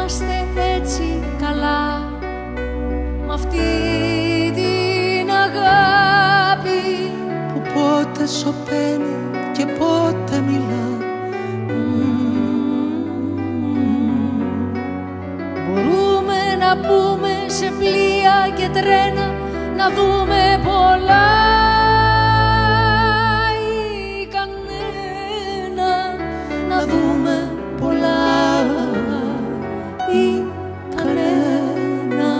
είμαστε έτσι καλά, μ' αυτή την αγάπη που πότε σωπαίνει και πότε μιλά. Μπορούμε να μπούμε σε πλοία και τρένα, να δούμε πολλά ή κανένα, να δούμε πολλά ή κανένα.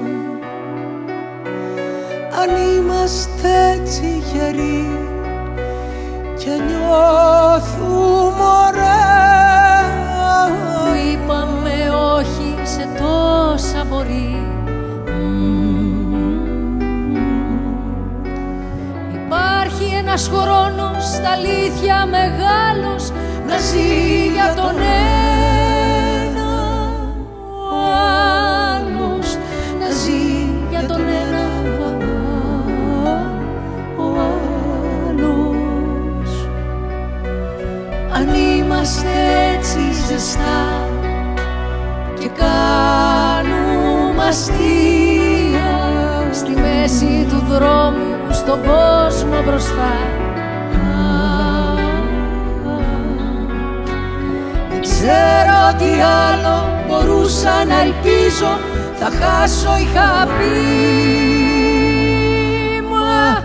Αν είμαστε έτσι γεροί και νιώθουμε ωραία, που είπαμε όχι σε τόσα μπορεί. Υπάρχει ένας χρόνος στα αλήθεια μεγάλος, να ζει για τον ένα, ο άλλος να ζει για τον ένα, ο άλλος. Αν είμαστε έτσι ζεστά και κάνουμε αστεία στη μέση του δρόμου, στον κόσμο μπροστά, δεν ξέρω τι άλλο μπορούσα να ελπίζω, θα χάσω είχα πει, μα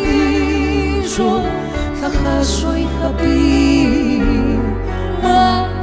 κερδίζω, θα χάσω είχα πει, μα